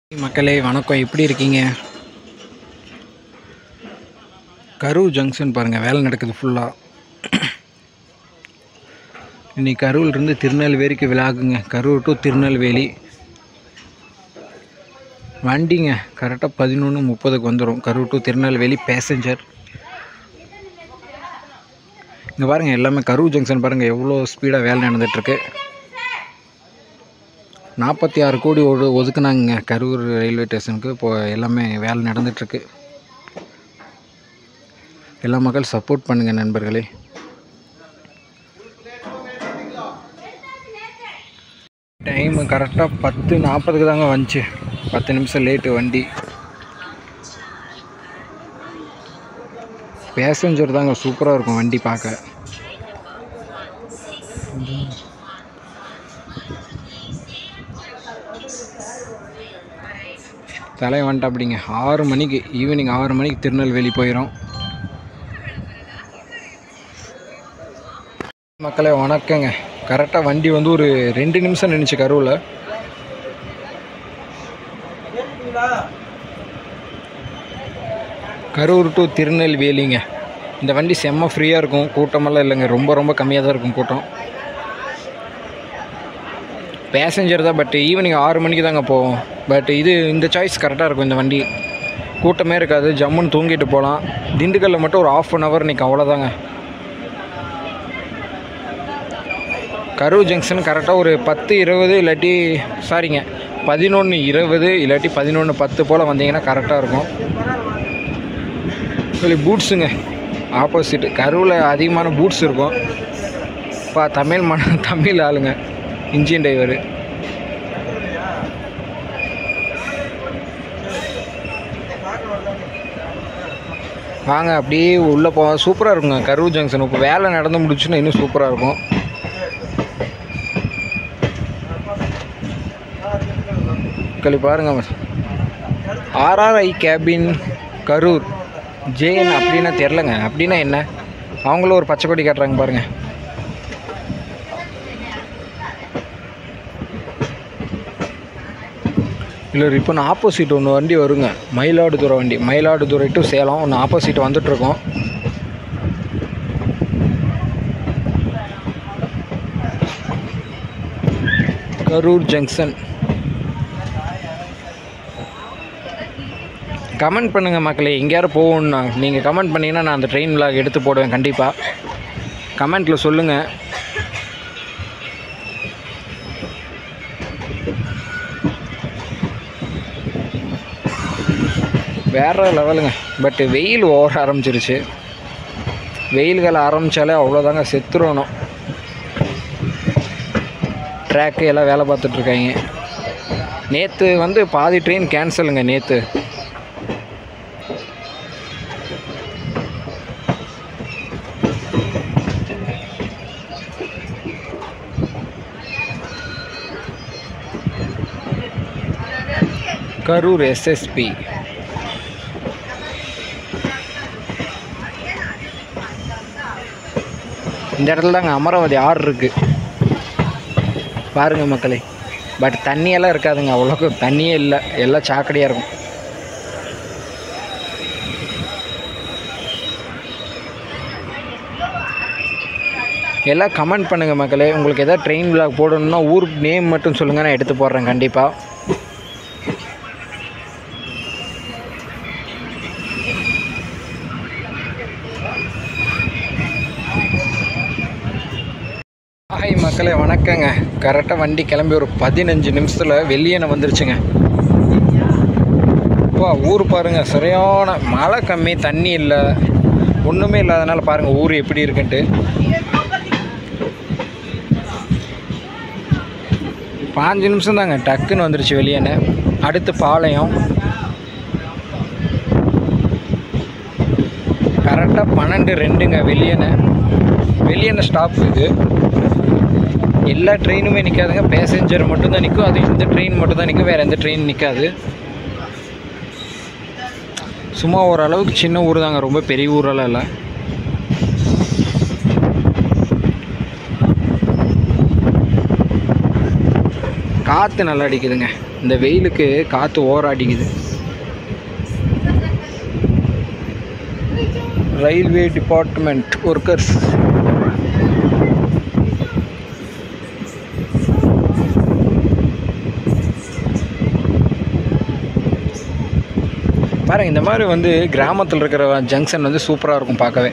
மக்களே வணக்கம், எப்படி இருக்கீங்க? கரூர் ஜங்ஷன் பாருங்கள், வேலை நடக்குது ஃபுல்லாக. இன்றைக்கி கரூர்லேருந்து திருநெல்வேலிக்கு விலாகுங்க. கரூர் டு திருநெல்வேலி வண்டிங்க கரெக்டாக 11:30க்கு வந்துடும். Karur to Tirunelveli passenger. இங்கே பாருங்கள், எல்லாமே கரூர் ஜங்ஷன் பாருங்கள் எவ்வளோ ஸ்பீடாக வேலை நடந்துகிட்ருக்கு. 46 கோடி ஒதுக்குனாங்க கரூர் ரயில்வே ஸ்டேஷனுக்கு. இப்போது எல்லாமே வேலை நடந்துகிட்ருக்கு. எல்லா மக்கள் சப்போர்ட் பண்ணுங்கள் நண்பர்களே. டைமு கரெக்டாக 10:40க்கு தாங்க வந்துச்சு. 10 நிமிஷம் லேட்டு வண்டி. பேசஞ்சர் தாங்க சூப்பராக இருக்கும் வண்டி பார்க்க. தலை வந்துட்டு அப்படிங்க 6 மணிக்கு, ஈவினிங் 6 மணிக்கு திருநெல்வேலி போயிடும். மக்களே வணக்கங்க. கரெக்டாக வண்டி வந்து ஒரு 2 நிமிஷம் நின்றுச்சு கரூரில். கரூர் டு திருநெல்வேலிங்க. இந்த வண்டி செம்ம ஃப்ரீயாக இருக்கும், கூட்டமெல்லாம் இல்லைங்க. ரொம்ப கம்மியாக தான் இருக்கும் கூட்டம். பேசஞ்சர் தான், பட் ஈவினிங் 6 மணிக்கு தாங்க போவோம். பட் இந்த சாய்ஸ் கரெக்டாக இருக்கும். இந்த வண்டி கூட்டமே இருக்காது, ஜம்முன்னு தூங்கிட்டு போகலாம். திண்டுக்கல்லில் மட்டும் ஒரு 1/2 hour நிற்கும், அவ்வளோதாங்க. கரூர் ஜங்ஷன் கரெக்டாக ஒரு 10:20 இல்லாட்டி 11:20 இல்லாட்டி 11:10 போல் வந்தீங்கன்னா கரெக்டாக இருக்கும். சொல்லி பூட்ஸுங்க ஆப்போசிட். கரூரில் அதிகமான பூட்ஸ் இருக்கும். இப்போ தமிழ் ஆளுங்க, இன்ஜின் டிரைவரு. வாங்க அப்படியே உள்ளே போக. சூப்பராக இருக்குங்க கரூர் ஜங்ஷன். இப்போ வேலை நடந்து முடிச்சுன்னா இன்னும் சூப்பராக இருக்கும். களி பாருங்க, RRI கேபின் கரூர் ஜேஎன் அப்படின்னா தெரிலங்க. அப்படின்னா என்ன? அவங்களும் ஒரு பச்சை கொடி காட்டுறாங்க பாருங்கள். இல்லை, இப்போ நான் ஆப்போசிட் ஒன்று வண்டி வருங்க, மயிலாடுதுறை வண்டி. மயிலாடுதுறை டு சேலம் ஒன்று ஆப்போசிட் வந்துட்டுருக்கோம். கரூர் ஜங்ஷன். கமெண்ட் பண்ணுங்கள் மக்களே, எங்கேயாரும் போகணுன்னா நீங்கள் கமெண்ட் பண்ணிங்கன்னா நான் அந்த ட்ரெயின் விலாக் எடுத்து போடுவேன் கண்டிப்பாக. கமெண்ட்டில் சொல்லுங்கள். வேறு லெவலுங்க. பட் வெயில் ஓவர ஆரம்பிச்சிருச்சு. வெயில்கள் ஆரம்பித்தாலே அவ்வளோதாங்க, செத்துருவணும். ட்ராக்கு எல்லாம் வேலை பார்த்துட்ருக்காங்க. நேற்று வந்து பாதி ட்ரெயின் கேன்சலுங்க. நேற்று கரூர் SSP. இந்த இடத்துல தாங்க அமராவதி ஆறு இருக்குது பாருங்கள் மக்களே. பட் தண்ணியெல்லாம் இருக்காதுங்க, அவ்வளோக்கு தண்ணியே இல்லை, எல்லாம் சாக்கடையாக இருக்கும். எல்லாம் கமெண்ட் பண்ணுங்கள் மக்களே. உங்களுக்கு எதாவது ட்ரெயின் விலாக் போடணுன்னா ஊர் நேம் மட்டும் சொல்லுங்கள், நான் எடுத்து போடுறேன் கண்டிப்பாக. ஹாய் மக்களே வணக்கங்க. கரெக்டாக வண்டி கிளம்பி ஒரு 15 நிமிஷத்தில் வெளியே வந்துருச்சுங்க. இப்போ ஊர் பாருங்கள், சரியான மழை கம்மி, தண்ணி இல்லை, ஒன்றுமே இல்லாதனால பாருங்கள் ஊர் எப்படி இருக்குன்ட்டு. 5 நிமிஷம் தாங்க, டக்குன்னு வந்துருச்சு வெளியேன்னு. அடுத்து பாளையம். கரெக்டாக 12:02ங்க வெளியேன்னு ஸ்டாப். இது எல்லா ட்ரெயினுமே நிற்காதுங்க, பேசஞ்சர் மட்டும்தான் நிற்கும். அது இந்த ட்ரெயின் மட்டும் தான் நிற்கும், வேறு எந்த ட்ரெயின் நிற்காது. சும்மா ஓரளவுக்கு சின்ன ஊர் தாங்க, ரொம்ப பெரிய ஊரெல்லாம் இல்லை. காற்று நல்லா அடிக்குதுங்க. இந்த வெயிலுக்கு காற்று ஓராடிக்குது. Railway department workers. பாருங்கள், இந்த மாதிரி வந்து கிராமத்தில் இருக்கிற ஜங்ஷன் வந்து சூப்பராக இருக்கும் பார்க்கவே.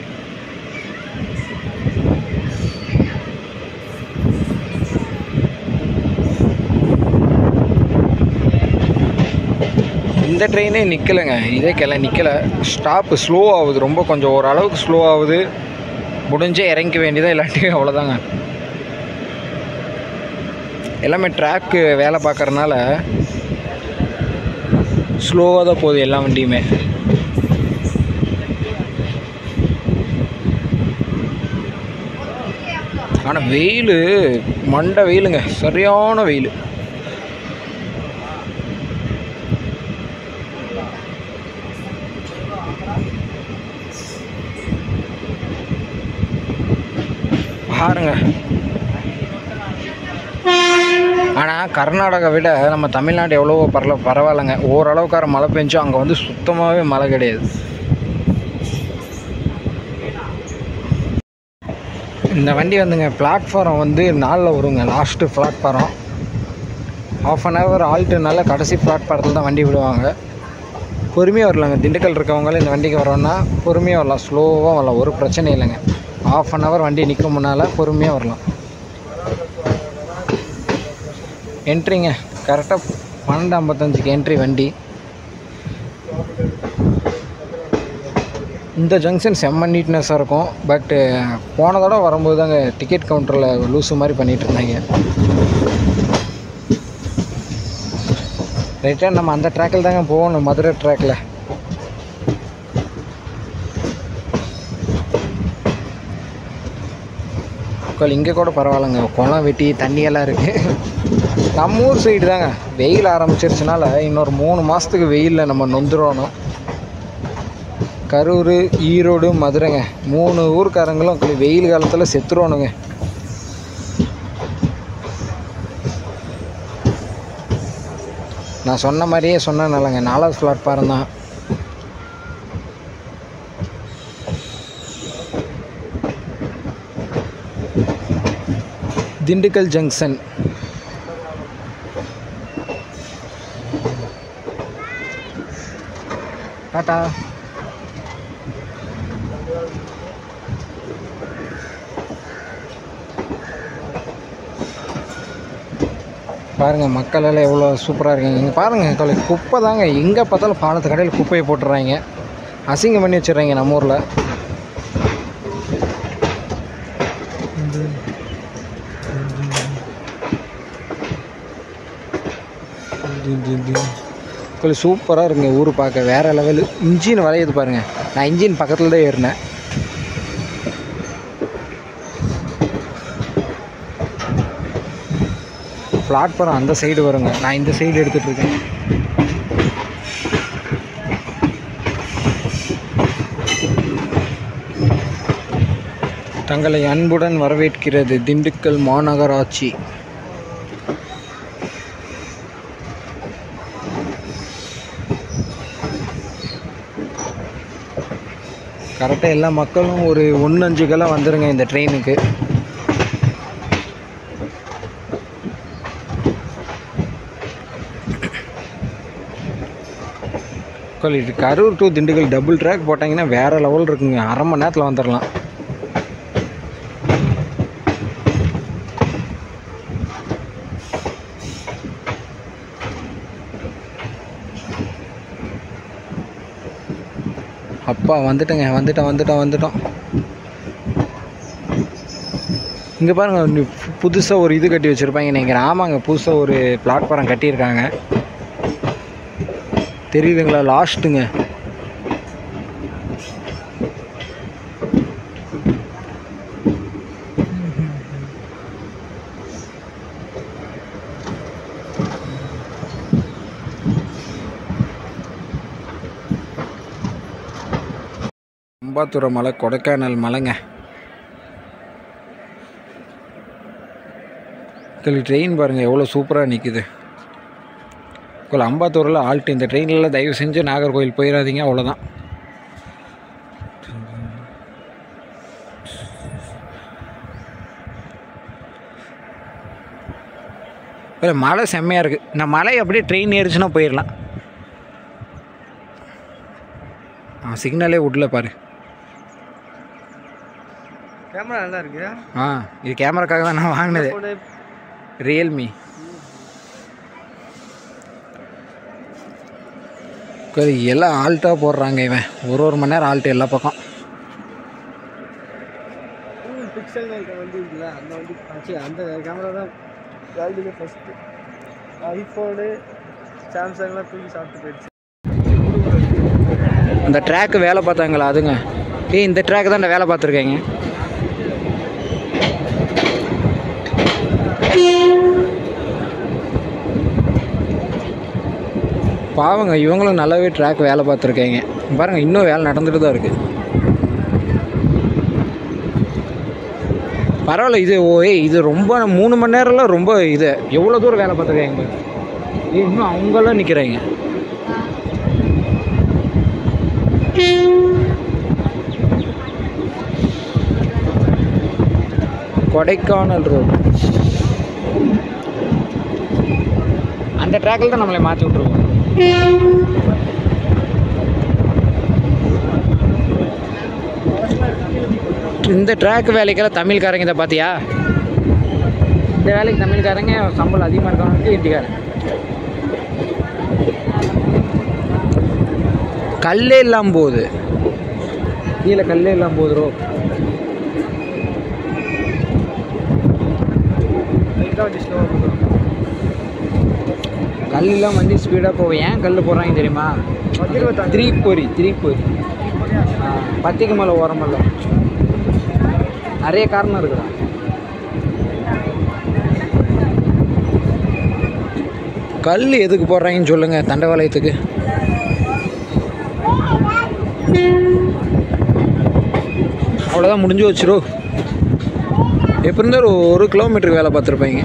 இந்த ட்ரெயினே நிற்கலைங்க, இதே நிற்கலை. ஸ்டாப்பு ஸ்லோ ஆகுது, ரொம்ப கொஞ்சம் ஓரளவுக்கு ஸ்லோ ஆகுது. முடிஞ்சே இறங்க வேண்டியதாக, இல்லாட்டி அவ்வளோதாங்க. எல்லாமே ட்ராக்கு வேலை பார்க்குறதுனால ஸ்லோவாக தான் போகுது எல்லா வண்டியுமே. ஆனால் வெயில் மண்டை வெயிலுங்க, சரியான வெயில். பாருங்க. ஆனால் கர்நாடகா விட நம்ம தமிழ்நாடு எவ்வளோ பரவாயில்லைங்க. ஓரளவுக்கார மழை பெஞ்சோம், அங்கே வந்து சுத்தமாகவே மழை கிடையாது. இந்த வண்டி வந்துங்க பிளாட்ஃபாரம் வந்து 4 வருங்க. லாஸ்ட்டு பிளாட்ஃபாரம் ½ அன் ஹவர் ஆல்ட்டுனால கடைசி பிளாட்ஃபாரத்தில் தான் வண்டி விடுவாங்க. பொறுமையாக வரலாங்க. திண்டுக்கல் இருக்கவங்களும் இந்த வண்டிக்கு வரோன்னா பொறுமையாக வரலாம், ஸ்லோவாக வரலாம், ஒரு பிரச்சனை இல்லைங்க. ½ அன் ஹவர் வண்டி நிற்கும் முன்னால் பொறுமையாக வரலாம். என்ட்ரிங்க கரெக்டாக 12:55க்கு என்ட்ரி வண்டி. இந்த ஜங்ஷன் செம்ம நீட்னஸாக இருக்கும். பட்டு போன தடவை வரும்போது தாங்க டிக்கெட் கவுண்டரில் லூஸு மாதிரி பண்ணிகிட்டு இருந்தாங்க. ரைட்டாக நம்ம அந்த ட்ராக்கில் தாங்க போகணும், மதுரை ட்ராக்கில். இங்கே கூட பரவாயில்லைங்க, குளம் வெட்டி தண்ணியெல்லாம் இருக்குது. நம்ம ஊர் சைடு தாங்க வெயில் ஆரம்பிச்சிருச்சுனால இன்னொரு 3 மாதத்துக்கு வெயிலில் நம்ம நொந்துடணும். கரூர், ஈரோடு, மதுரைங்க 3 ஊருக்காரங்களும் வெயில் காலத்தில் செத்துருவானுங்க. நான் சொன்ன மாதிரியே சொன்னேன்னாலங்க 4வது பிளாட்ஃபாரம் தான். திண்டுக்கல் ஜங்ஷன். டாடா. பாருங்கள் மக்கள் எல்லாம் எவ்வளோ சூப்பராக இருக்காங்க. இங்கே பாருங்கள் குப்பை தாங்க, எங்கே பார்த்தாலும் பாலத்து கடையில் குப்பையை போட்டுடுறாங்க, அசிங்கம் பண்ணி வச்சிடுறாங்க நம்ம ஊரில். கொஞ்சம் சூப்பராக இருக்குங்க ஊர் பார்க்க, வேறு லெவலு. இன்ஜின் வளையுது பாருங்கள், நான் இன்ஜின் பக்கத்தில் தான் ஏறினேன். பிளாட்ஃபாரம் அந்த சைடு வருங்க, நான் இந்த சைடு எடுத்துகிட்ருக்கேன். தங்களை அன்புடன் வரவேற்கிறது திண்டுக்கல் மாநகராட்சி. கரெக்டாக எல்லா மக்களும் ஒரு 1:05 வந்துடுங்க இந்த ட்ரெயினுக்கு. Karur to Dindigul double track போட்டாங்கன்னா வேறு லெவல் இருக்குங்க, அரை மணி நேரத்தில் வந்துடலாம். அப்பா வந்துட்டோங்க, வந்துட்டோம். இங்கே பாருங்கள், புதுசாக ஒரு இது கட்டி வச்சுருப்பாங்க நீங்கள். ஆமாங்க, புதுசாக ஒரு பிளாட்ஃபாரம் கட்டியிருக்காங்க, தெரியுதுங்களா? லாஸ்ட்டுங்க. அம்பாத்துறை மலை, கொடைக்கானல் மலைங்க. ட்ரெயின் பாருங்கள் எவ்வளோ சூப்பராக நிற்குது. அம்பாத்தூரில் ஆல்ட்டு. இந்த ட்ரெயினில் தயவு செஞ்சு நாகர்கோவில் போயிடாதீங்க, அவ்வளோதான். இல்லை மழை செம்மையாக இருக்குது. நான் மழை அப்படியே ட்ரெயின் ஏறிச்சுன்னா போயிடலாம். சிக்னலே விடல பாரு. கேமரா நல்லா இருக்கு. இது கேமராக்காக தான் நான் வாங்கினது. ரியல்மி. எல்லாம் ஆல்ட்டாக போடுறாங்க. இவன் ஒரு மணி நேரம் ஆல்ட்டு எல்லா பக்கம். பிக்சல் வண்டி இருக்குல்ல, அந்த வண்டி ஆச்சு. அந்த கேமரா தான் வேல்யூலே ஃபஸ்ட்டு. ஐஃபோனு சாம்சங்லாம் தூக்கி சாப்பிட்டு போயிடுச்சு. இந்த ட்ராக்கு வேலை பார்த்தாங்களா அதுங்க? இந்த ட்ராக்கு தான் வேலை பார்த்துருக்கேங்க. பாவங்க, இவங்களும் நல்லாவே ட்ராக் வேலை பார்த்துருக்கேங்க. பாருங்கள், இன்னும் வேலை நடந்துட்டு தான் இருக்குது. பரவாயில்ல. இது ரொம்ப 3 மணி நேரம்லாம் ரொம்ப இது எவ்வளோ தூரம் வேலை பார்த்துருக்காங்க. இன்னும் அவங்களாம் நிற்கிறாங்க. கொடைக்கானல் ரோடு அந்த ட்ராக்கில் தான் நம்மளை மாற்றி விட்ருவோம். இந்த ட்ராக் வேலைக்கெல்லாம் தமிழ்காரங்க இதை பார்த்தியா? இந்த வேலைக்கு தமிழ்காரங்க சம்பளம் அதிகமாக இருக்கவங்களுக்கு இந்திக்காரங்க. கல்லே இல்லாமல் போகுது, கீழே கல்லே இல்லாமல் போகுது. ரோ கல் இல்லாமல் வண்டி ஸ்பீடாக போகும். ஏன் கல் போடுறாங்க தெரியுமா? திரிப்பொறி பத்திக்கு மேலே ஓரமல்ல. நிறைய காரணம் இருக்குதா. கல் எதுக்கு போடுறாங்கன்னு சொல்லுங்கள். தண்டவாளயத்துக்கு. அவ்வளோதான், முடிஞ்சு வச்சிரும். எப்படி இருந்தாலும் 1 கிலோமீட்டருக்கு வேலை பார்த்துருப்பாங்க.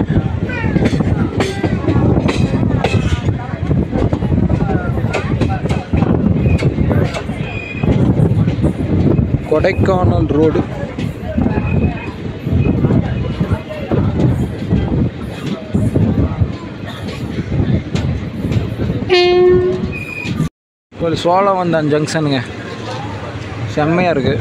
கொடைக்கானல் ரோடு. ஒரு சோழவந்தான் ஜங்ஷனுங்க, செம்மையாக இருக்குது.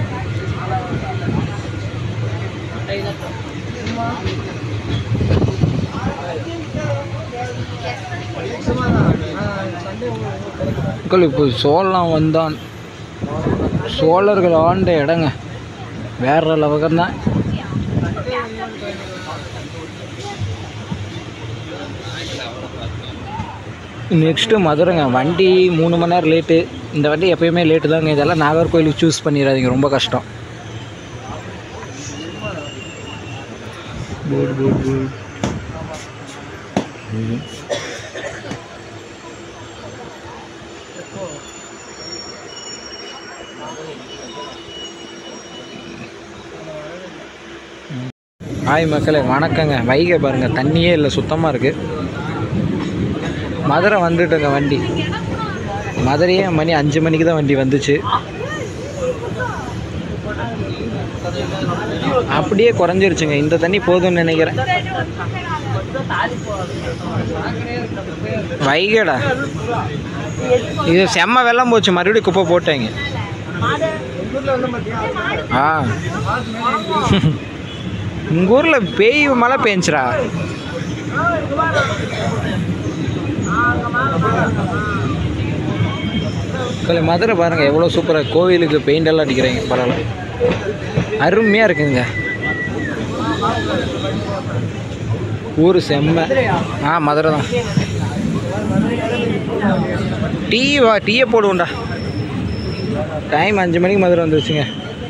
இப்போ சோழவந்தான் சோழர்கள் ஆண்ட இடங்க, வேற லவகம் தான். நெக்ஸ்ட்டு மதுரைங்க. வண்டி 3 மணி நேரம் லேட்டு. இந்த வண்டி எப்போயுமே லேட்டு தாங்க. இதெல்லாம் நாகர்கோயிலுக்கு சூஸ் பண்ணிடாதீங்க, ரொம்ப கஷ்டம். ஹாய் மக்களே, வணக்கங்க. வைகை பாருங்கள், தண்ணியே இல்லை, சுத்தமாக இருக்குது. மதுரை வந்துட்டுங்க வண்டி. மதுரையே மணி 5 மணிக்கு தான் வண்டி வந்துச்சு. அப்படியே குறைஞ்சிருச்சுங்க. இந்த தண்ணி போதும்னு நினைக்கிறேன். வைகடா இது செம்ம வெள்ளம் போச்சு. மறுபடியும் குப்பை போட்டேங்க. உங்கள் ஊரில் பேய் மழை பெஞ்சிரா? மதுரை பாருங்கள் எவ்வளோ சூப்பராக. கோவிலுக்கு பெயிண்ட் எல்லாம் அடிக்கிறாங்க. பரவாயில்ல, அருமையாக இருக்குங்க. ஊர் செம்ம. மதுரை தான். டீயை போடுவோண்டா. டைம் 5 மணிக்கு மதுரை வந்துருச்சுங்க.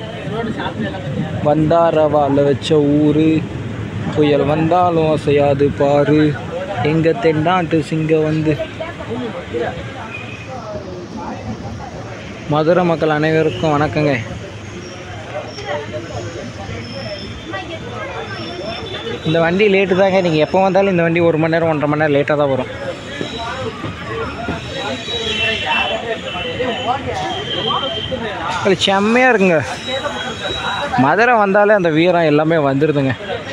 வந்தாரவால வச்ச ஊர், புயல் வந்தாலும் அசையாது பாரு, எங்கள் தென்னாட்டு சிங்கம் வந்து. மதுரை மக்கள் அனைவருக்கும் வணக்கங்க. இந்த வண்டி லேட்டு தாங்க. நீங்கள் எப்போ வந்தாலும் இந்த வண்டி 1 மணி நேரம் 1.5 மணி நேரம் லேட்டாக தான் வரும். அது செம்மையாக இருக்குங்க. மதுரை வந்தாலே அந்த வீரம் எல்லாமே வந்துடுதுங்க.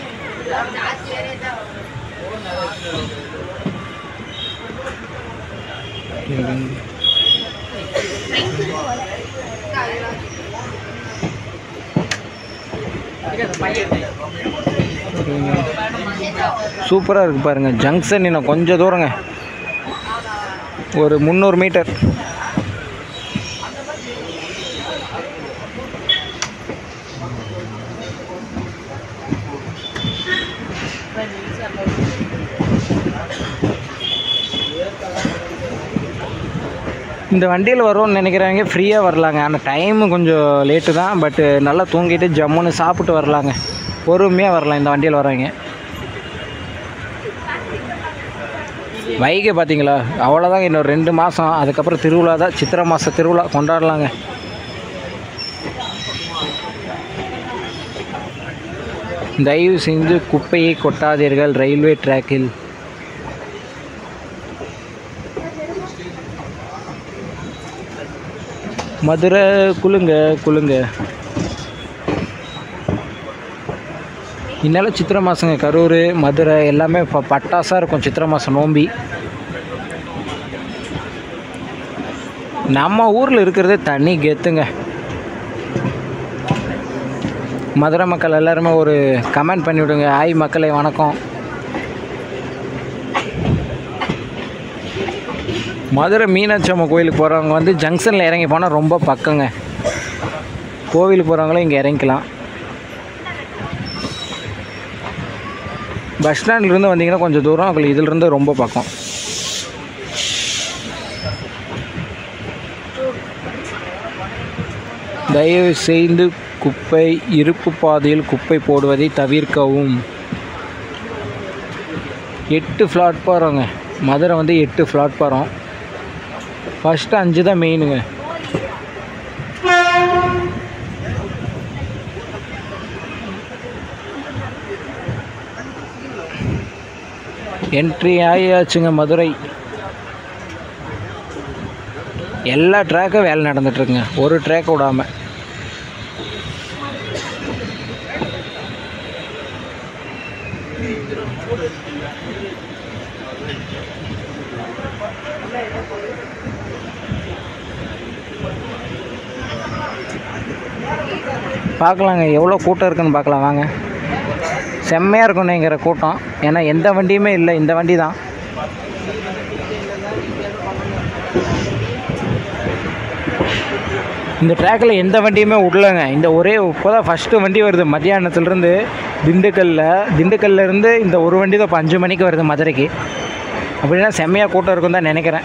சூப்பராக இருக்குது பாருங்கள். ஜங்ஷன் இன்னும் கொஞ்சம் தூரங்க, ஒரு 300 மீட்டர். இந்த வண்டியில் வரும்னு நினைக்கிறவங்க ஃப்ரீயாக வரலாங்க. ஆனால் டைமு கொஞ்சம் லேட்டு தான். பட்டு நல்லா தூங்கிட்டு ஜம்முன்னு சாப்பிட்டு வரலாங்க. பொறுமையாக வரலாம் இந்த வண்டியில் வரவங்க. வைகை பார்த்தீங்களா, அவ்வளோதாங்க. இன்னொரு 2 மாதம், அதுக்கப்புறம் திருவிழா தான். சித்திரை மாத திருவிழா கொண்டாடலாங்க. தயவு செஞ்சு குப்பையை கொட்டாதீர்கள் ரயில்வே ட்ராக்கில். மதுரை குலுங்க குலுங்க. இந்நாள் சித்திரை மாதங்க. கரூர், மதுரை எல்லாமே இப்போ பட்டாசாக இருக்கும் சித்திரை மாதம் நோம்பி. நம்ம ஊரில் இருக்கிறதே தனி கெத்துங்க. மதுரை மக்கள் எல்லாருமே ஒரு கமெண்ட் பண்ணிவிடுங்க. ஹாய் மக்களே, வணக்கம். மதுரை மீனாட்சி அம்மா கோயிலுக்கு போகிறவங்க வந்து ஜங்ஷனில் இறங்கி போனால் ரொம்ப பக்கங்க. கோவிலுக்கு போகிறவங்களும் இங்கே இறங்கிக்கலாம். பஸ் ஸ்டாண்ட்லேருந்து வந்தீங்கன்னா கொஞ்சம் தூரம், உங்களுக்கு இதிலிருந்து ரொம்ப பக்கம். தயவு செய்து குப்பை இருப்பு பாதையில் குப்பை போடுவதை தவிர்க்கவும். 8 பிளாட்ஃபாரங்க. மதுரை வந்து 8 பிளாட்ஃபாரம். ஃபஸ்ட்டு 5 தான் மெயினுங்க. என்ட்ரி ஆகியாச்சுங்க மதுரை. எல்லா ட்ராக்கும் வேலை நடந்துகிட்ருக்குங்க, ஒரு ட்ராக் விடாமல். பார்க்கலாங்க எவ்வளோ கூட்டம் இருக்குன்னு பார்க்கலாம் வாங்க. செம்மையாக இருக்கும்னுங்கிற கூட்டம். ஏன்னா எந்த வண்டியுமே இல்லை, இந்த வண்டி தான். இந்த ட்ராக்கில் எந்த வண்டியுமே விடலங்க. இந்த ஒரே இப்போ தான் ஃபஸ்ட்டு வண்டி வருது மத்தியானத்துலேருந்து. திண்டுக்கல்லேருந்து இந்த ஒரு வண்டி தான் இப்போ 5 மணிக்கு வருது மதுரைக்கு. அப்படின்னா செம்மையாக கூட்டம் இருக்குன்னு தான் நினைக்கிறேன்.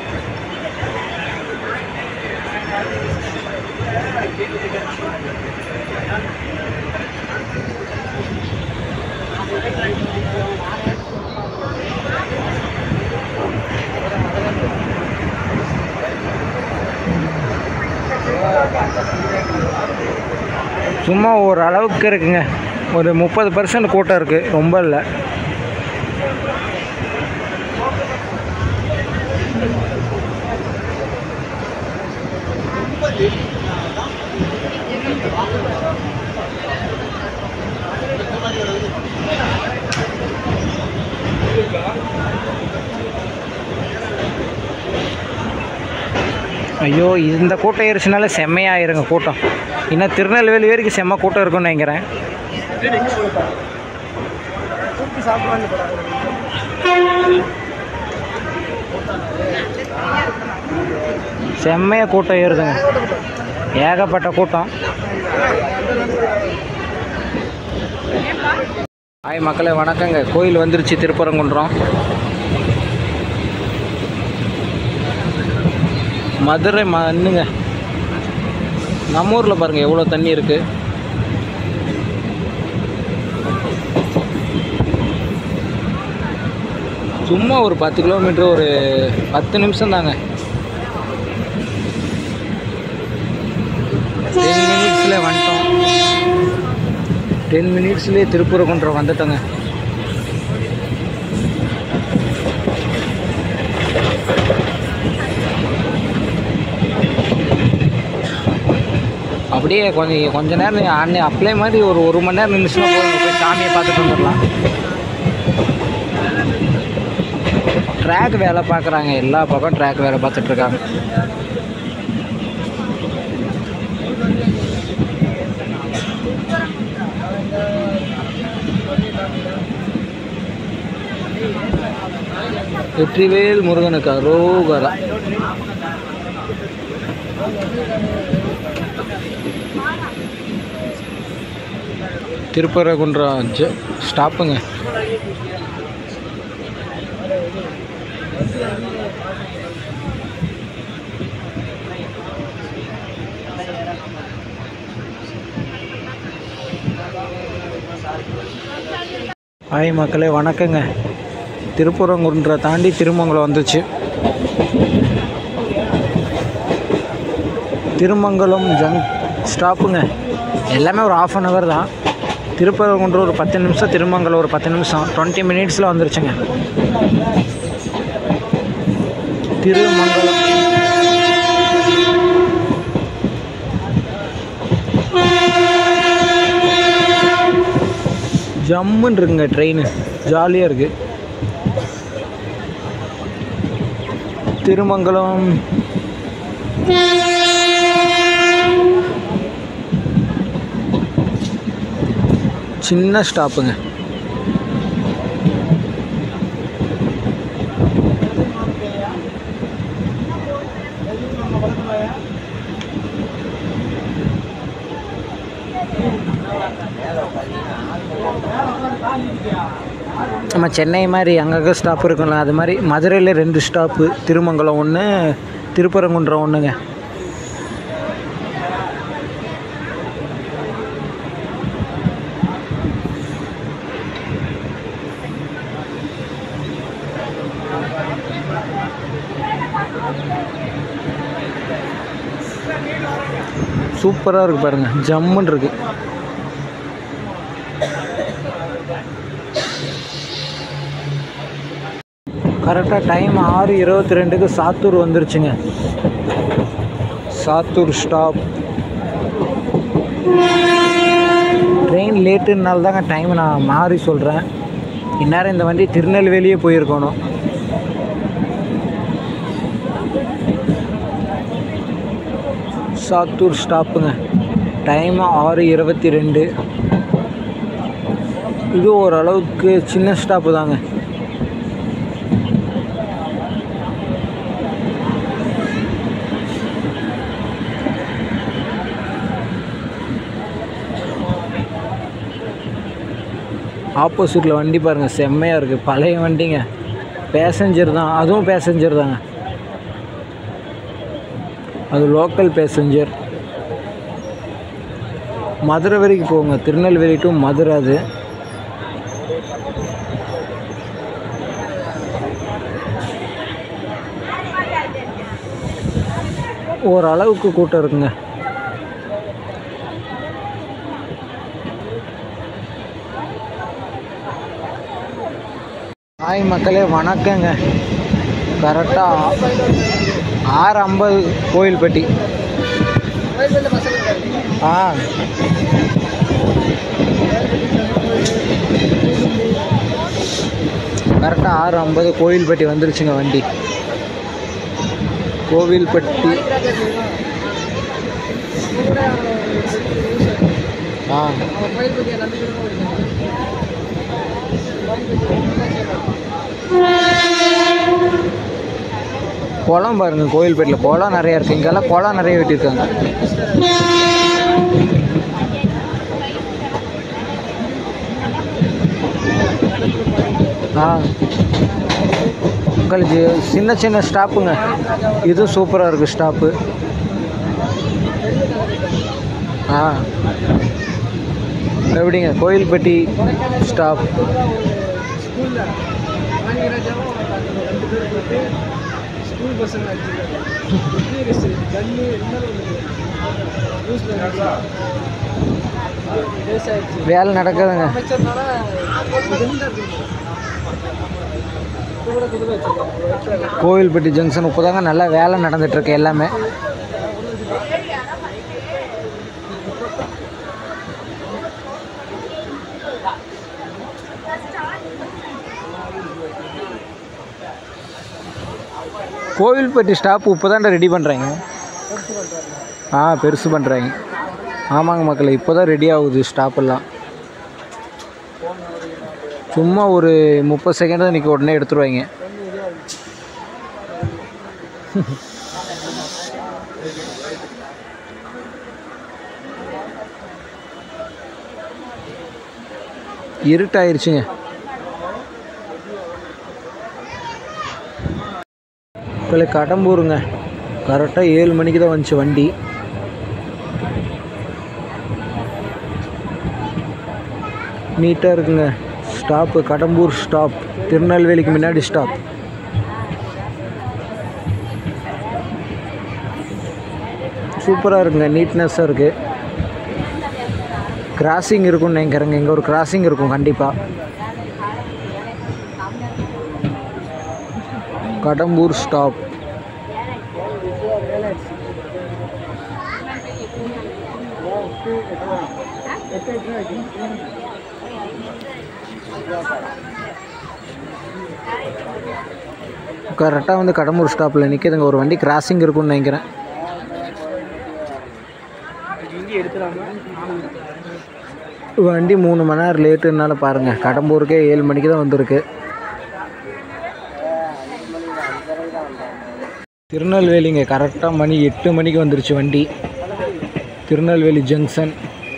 சும்மா ஒரு அளவுக்கு இருக்குங்க, ஒரு 30% கூட்டம் இருக்குது, ரொம்ப இல்லை. ஐயோ, இந்த கூட்டம் ஏறிச்சுனால செம்மையாயிருங்க கூட்டம். இன்னும் திருநெல்வேலி வரைக்கும் செம்ம கூட்டம் இருக்குன்னு நினைக்கிறேன். செம்மையாக கூட்டம் ஏறுதுங்க, ஏகப்பட்ட கூட்டம். ஹாய் மக்களே, வணக்கங்க. கோயில் வந்துருச்சு, திருப்பரங்குன்றம். மதுரை மண்ணுங்க. நம்ம ஊரில் பாருங்கள் எவ்வளோ தண்ணி இருக்குது. சும்மா ஒரு 10 கிலோமீட்டர், ஒரு 10 நிமிஷம் தாங்க. 10 மினிட்ஸ்லேயே வந்துட்டோம். 10 மினிட்ஸ்லேயே திருப்பரங்குன்றம் வந்துட்டோங்க. அப்படியே கொஞ்ச நேரம் அன்னை அப்ளை மாதிரி ஒரு மணி நேரம் நின்றுச்சுன்னா போதும், போய் சாமியை பார்த்துட்டு வந்துடலாம். ட்ராக் வேலை பார்க்குறாங்க, எல்லா பக்கம் ட்ராக் வேலை பார்த்துட்ருக்காங்க. வெற்றிவேல் முருகனுக்கு அரோகரா. திருப்பரங்குன்றம் ஸ்டாப்புங்க. ஹாய் மக்களே, வணக்கங்க. திருப்பரங்குன்றம் தாண்டி திருமங்கலம் வந்துச்சு. திருமங்கலம் ஸ்டாப்புங்க. எல்லாமே ஒரு 1/2 hour தான். திருப்பரங்குன்றம் ஒரு 10 நிமிஷம், திருமங்கலம் ஒரு 10 நிமிஷம், 20 minutesல வந்துருச்சுங்க திருமங்கலம். ஜம்முன்னு இருக்குங்க ட்ரெயின், ஜாலியாக இருக்குது. திருமங்கலம் சின்ன ஸ்டாப்புங்க. நம்ம சென்னை மாதிரி அங்கங்கே ஸ்டாப் இருக்குல்ல, அது மாதிரி மதுரையில் 2 ஸ்டாப்பு, திருமங்கலம் 1, திருப்பரங்குன்றம் 1ங்க. சூப்பராக இருக்குது பாருங்கள், ஜம்முன்னு இருக்குது. கரெக்டாக டைம் 6:22க்கு சாத்தூர் வந்துருச்சுங்க. சாத்தூர் ஸ்டாப். ட்ரெயின் லேட்டுனால தாங்க டைம் நான் மாறி சொல்கிறேன். இந்நேரம் இந்த வண்டி திருநெல்வேலியே போயிருக்கணும். சாத்தூர் ஸ்டாப்புங்க. டைம் 6:22. இது ஓரளவுக்கு சின்ன ஸ்டாப்பு தாங்க. ஆப்போசிட்டில் வண்டி பாருங்கள், செம்மையாக இருக்குது. பழைய வண்டிங்க, பேசஞ்சர் தான், அதுவும் பேசஞ்சர் தாங்க. அது லோக்கல் பேசஞ்சர். மதுரை வரைக்கும் போங்க, திருநெல்வேலி டு மதுரை. அது ஓரளவுக்கு கூட்டம் இருக்குங்க. ஹாய் மக்களே, வணக்கங்க. கரெக்டாக 6:50 கோயில்பட்டி. கரெக்டாக 6:50 கோயில்பட்டி வந்துருச்சுங்க வண்டி. கோவில்பட்டி. குளம் பாருங்கள், கோயில்பேட்டில் குளம் நிறையா இருக்குது. இங்கெல்லாம் குளம் நிறைய வெட்டியிருக்காங்க. உங்களுக்கு சின்ன சின்ன ஸ்டாப்புங்க. இதுவும் சூப்பராக இருக்குது ஸ்டாப்பு. எப்படிங்க கோயில்பட்டி ஸ்டாப். வேலை நடக்குதுங்க. கோவில்பட்டி ஜங்ஷன் இப்போ தாங்க நல்லா வேலை நடந்துகிட்ருக்கு எல்லாமே. கோவில்பட்டி ஸ்டாப் இப்போ தான் ரெடி பண்ணுறாங்க. பெருசு பண்ணுறாங்க. ஆமாங்க மக்களே, இப்போ தான் ரெடி ஆகுது ஸ்டாப்பெல்லாம். சும்மா ஒரு 30 செகண்ட் தான் இன்றைக்கி உடனே எடுத்துருவாங்க. இருட்டாயிருச்சுங்க. இப்போ கடம்பூருங்க, கரெக்டாக 7 மணிக்கு தான் வந்துச்சு வண்டி. நீட்டாக இருக்குங்க ஸ்டாப்பு. கடம்பூர் ஸ்டாப், திருநெல்வேலிக்கு முன்னாடி ஸ்டாப். சூப்பராக இருக்குங்க, நீட்னஸாக இருக்குது. கிராசிங் இருக்கும்னு நினைக்கிறேங்க. இங்கே ஒரு கிராசிங் இருக்கும் கண்டிப்பாக. கடம்பூர் ஸ்டாப். கரெக்டாக வந்து கடம்பூர் ஸ்டாப்பில் நிற்கிதுங்க. ஒரு வண்டி கிராசிங் இருக்கும்னு நினைக்கிறேன். வண்டி 3 மணி நேரம் லேட்டுனால பாருங்கள், கடம்பூருக்கே 7 மணிக்கு தான் வந்திருக்கு. திருநெல்வேலிங்க, கரெக்டாக மணி 8 மணிக்கு வந்துருச்சு வண்டி. திருநெல்வேலி ஜங்ஷன்.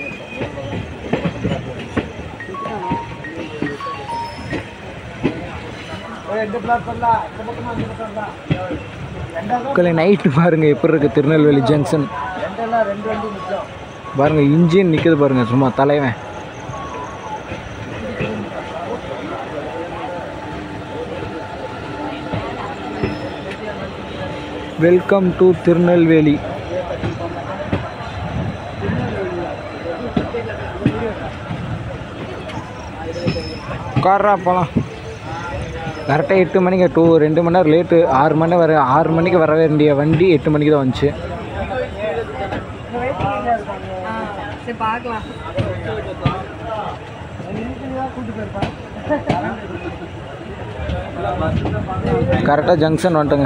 நைட்டு பாருங்கள் எப்படி இருக்குது திருநெல்வேலி ஜங்ஷன். பாருங்கள் இன்ஜின் நிற்குது பாருங்கள், சும்மா தலைவன். Welcome to Tirunelveli. காரா போகலாம். கரெக்டாக 8 மணிக்கு 2 மணி நேரம் லேட்டு. 6 மணிக்கு வர வேண்டிய வண்டி 8 மணிக்கு தான் வந்துச்சு. கரெக்டாக ஜங்ஷன் வந்துட்டுங்க.